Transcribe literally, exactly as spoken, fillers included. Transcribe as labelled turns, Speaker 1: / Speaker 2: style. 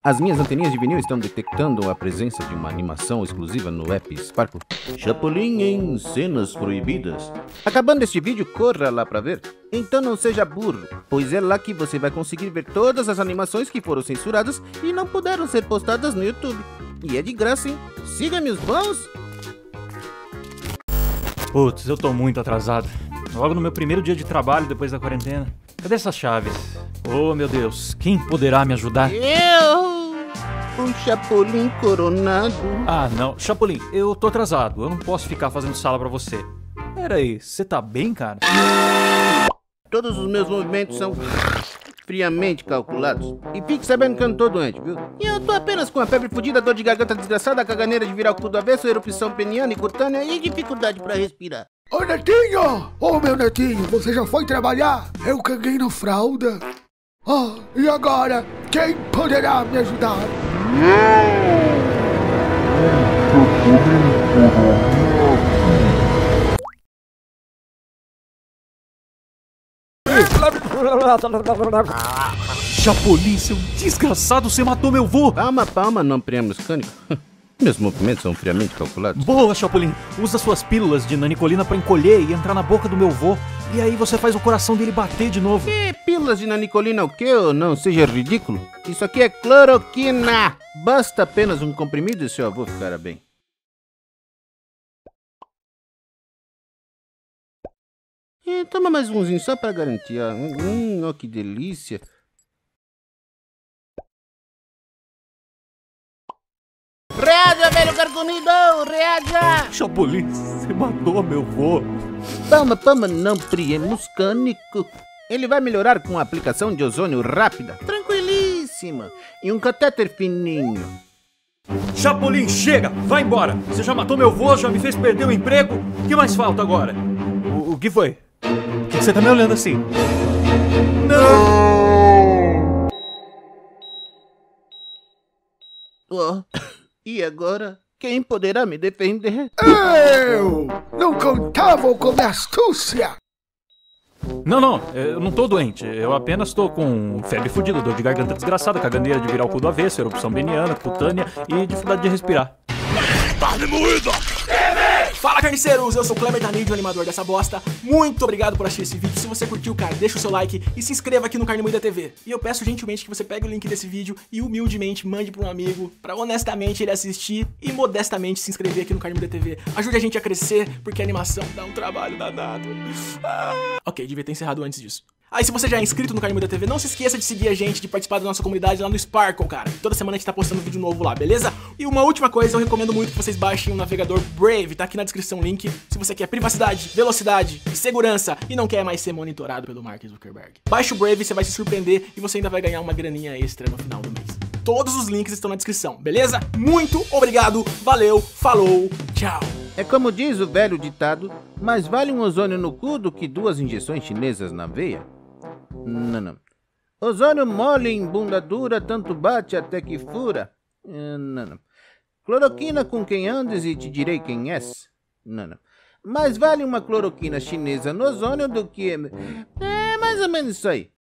Speaker 1: As minhas anteninhas de vinil estão detectando a presença de uma animação exclusiva no app Sparkle. Chapolin em cenas proibidas. Acabando este vídeo, corra lá pra ver. Então não seja burro, pois é lá que você vai conseguir ver todas as animações que foram censuradas e não puderam ser postadas no YouTube. E é de graça, hein? Siga-me os bons!
Speaker 2: Putz, eu tô muito atrasado. Logo no meu primeiro dia de trabalho depois da quarentena. Cadê essas chaves? Oh, meu Deus, quem poderá me ajudar?
Speaker 1: Eu! Um Chapolin coronado.
Speaker 2: Ah, não. Chapolin, eu tô atrasado. Eu não posso ficar fazendo sala pra você. Pera aí, você tá bem, cara?
Speaker 1: Todos os meus movimentos são friamente calculados. E fique sabendo que eu não tô doente, viu? E eu tô apenas com a febre fodida, dor de garganta desgraçada, caganeira de virar o cu do avesso, erupção peniana e cutânea e dificuldade pra respirar.
Speaker 3: Ô Netinho! Ô meu Netinho, você já foi trabalhar? Eu caguei na fralda. Ah, e agora? Quem poderá me ajudar?
Speaker 2: Chapolin, seu desgraçado, você matou meu vô!
Speaker 1: Palma, palma, não preemos cânico. Meus movimentos são friamente calculados.
Speaker 2: Boa, Chapolin! Usa suas pílulas de nanicolina pra encolher e entrar na boca do meu vô. E aí você faz o coração dele bater de novo.
Speaker 1: Que pílulas de nanicolina o quê? Ou não seja ridículo? Isso aqui é cloroquina. Basta apenas um comprimido e seu avô ficará bem. É, toma mais umzinho só pra garantir. Ó. Hum, ó, que delícia. Reaja, velho carcomido! Reaja!
Speaker 2: Chapolin, você matou meu vô.
Speaker 1: Palma, palma, não priemos cânico. Ele vai melhorar com a aplicação de ozônio rápida, tranquilíssima, e um catéter fininho.
Speaker 2: Chapolin, chega! Vai embora! Você já matou meu vô, já me fez perder o emprego. O que mais falta agora? O, o que foi? Por que você tá me olhando assim? Não!
Speaker 1: Oh, e agora? Quem poderá me defender?
Speaker 3: Eu! Não contavam com minha astúcia!
Speaker 2: Não, não, eu não tô doente. Eu apenas tô com febre fudida, dor de garganta desgraçada, caganeira de virar o cu do avesso, erupção peniana, cutânea e dificuldade de respirar.
Speaker 4: Carne moída! Fala, carniceiros! Eu sou o Kleber Danilo, o animador dessa bosta. Muito obrigado por assistir esse vídeo. Se você curtiu, cara, deixa o seu like e se inscreva aqui no Carne Moída T V. E eu peço gentilmente que você pegue o link desse vídeo e humildemente mande para um amigo, pra honestamente ele assistir e modestamente se inscrever aqui no Carne Moída T V. Ajude a gente a crescer, porque a animação dá um trabalho danado. Ah. Ok, devia ter encerrado antes disso. Aí, se você já é inscrito no Carne Moída T V, não se esqueça de seguir a gente, de participar da nossa comunidade lá no Sparkle, cara. Toda semana a gente tá postando vídeo novo lá, beleza? E uma última coisa, eu recomendo muito que vocês baixem o navegador Brave, tá aqui na descrição o link, se você quer privacidade, velocidade e segurança e não quer mais ser monitorado pelo Mark Zuckerberg. Baixe o Brave, você vai se surpreender e você ainda vai ganhar uma graninha extra no final do mês. Todos os links estão na descrição, beleza? Muito obrigado, valeu, falou, tchau!
Speaker 1: É como diz o velho ditado, mais vale um ozônio no cu do que duas injeções chinesas na veia. Não, não. Ozônio mole em bunda dura, tanto bate até que fura. Não, não. Cloroquina com quem andes e te direi quem és. Não, não. Mais vale uma cloroquina chinesa no ozônio do que... É mais ou menos isso aí.